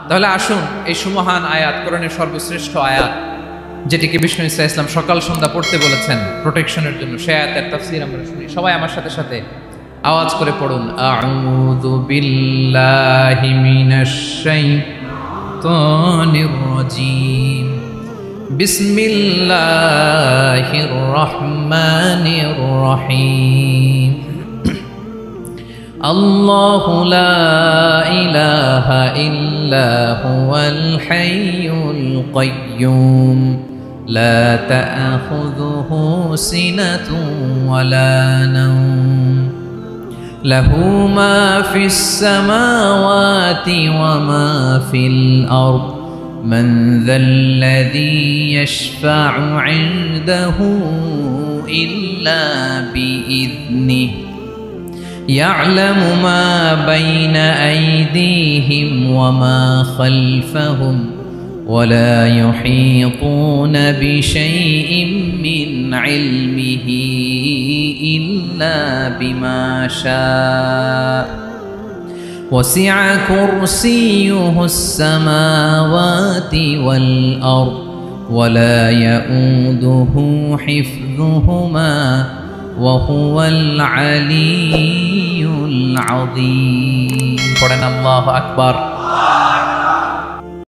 তাহলে আসুন এই সুমহান আয়াত, কোরআনের সর্বশ্রেষ্ঠ আয়াত, যেটিকে বিষ্ণু ইসা ইসলাম সকাল সন্ধ্যা পড়তে বলেছেন প্রোটেকশনের জন্য, সে আয়াতের তাফসীর আমরা শুনি। সবাই আমার সাথে সাথে আওয়াজ করে পড়ুন, আউযু বিল্লাহি মিনাশ শাইতানির রাজীম, বিসমিল্লাহির রহমানির রহিম। আল্লাহু লা ইলাহা ইল্লা হুয়াল হাইয়ুল কাইয়্যুম লা তা'খুযুহু সিনাতুন ওয়ালা নাওম লাহু মা ফিস সামাওয়াতি ওয়া মা ফিল আরদ মান যাল্লাযী ইয়াশফা'ু 'ইনদাহু ইল্লা বিইذনিহি يعلم ما بين أيديهم وما خلفهم ولا يحيطون بشيء من علمه إلا بما شاء وسع كرسيه السماوات والأرض ولا يؤوده حفظهما وهو العلي العظيم. পড়েন আল্লাহু আকবার।